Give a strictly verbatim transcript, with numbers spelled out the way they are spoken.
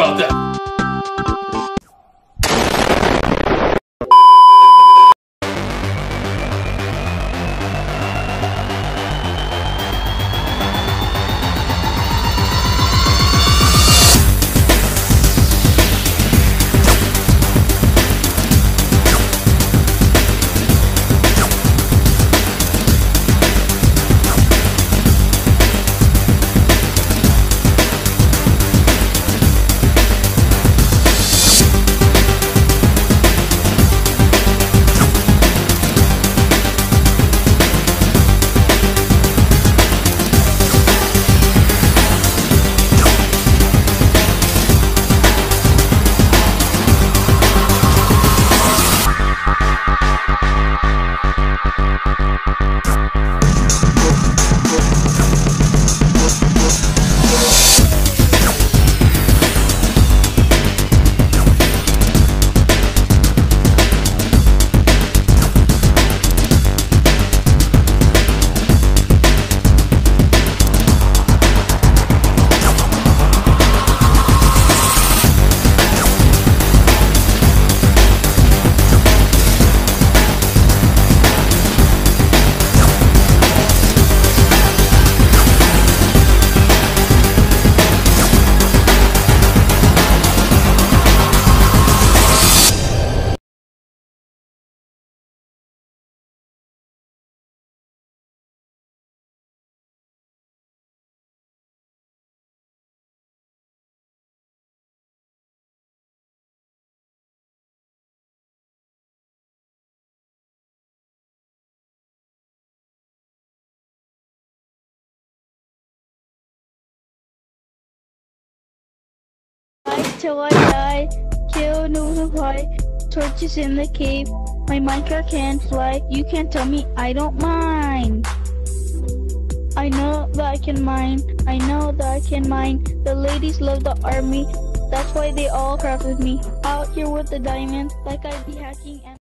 about that. Till I die, kill no fly, torches in the cave, my minecart can fly, you can't tell me I don't mind. I know that I can mine, I know that I can mine, the ladies love the army, that's why they all craft with me, out here with the diamond, like I'd be hacking and